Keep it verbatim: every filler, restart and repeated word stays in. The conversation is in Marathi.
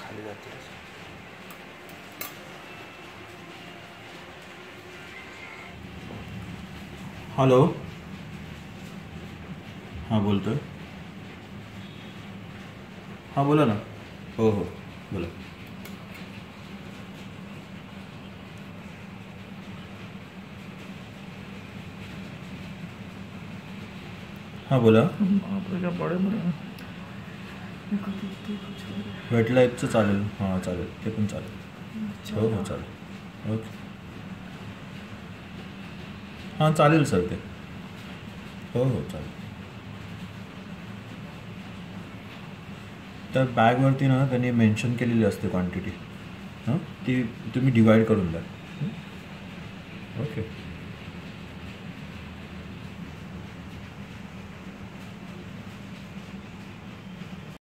खाली जाते. हॅलो. हां बोलतो आहे. हां बोला ना. हो हो बोला. हां बोला. वेट लाईफचं चालेल. हां चालेल, ते पण चालेल. हो हो चालेल. ओके. हां चालेल सर ते. हो हो चालेल. त्या बॅगवरती ना त्यांनी मेन्शन केलेली असते क्वांटिटी. हां ती तुम्ही डिवाईड करून द्या. ओके.